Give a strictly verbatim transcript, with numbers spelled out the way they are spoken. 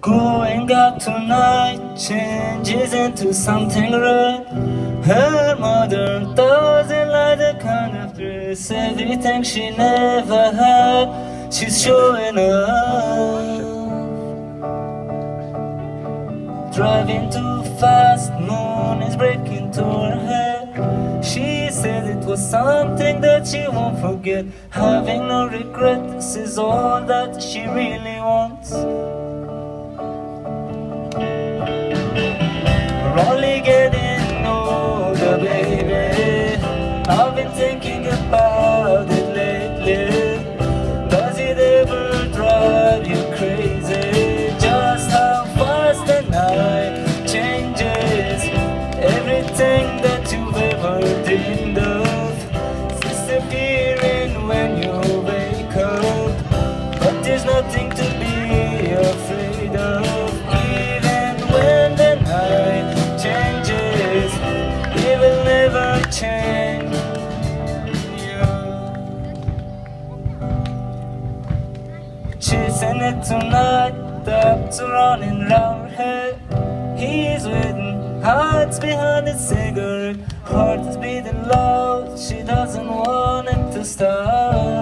Going out tonight changes into something red. Her mother doesn't like the kind of dress. Everything she never had, she's showing up. Driving too fast, moon is breaking to her head. She said it was something that she won't forget. Having no regret, this is all that she really wants. We're only getting older, baby. I've been thinking about it lately. Does it ever drive you crazy? Just how fast the night changes. Everything that you've ever dreamed of disappearing when you wake up. But there's nothing to be afraid of. Change you. Chasing it tonight, thoughts are running round her head. He's waiting, hides behind his cigarette. Heart is beating loud, she doesn't want him to stop.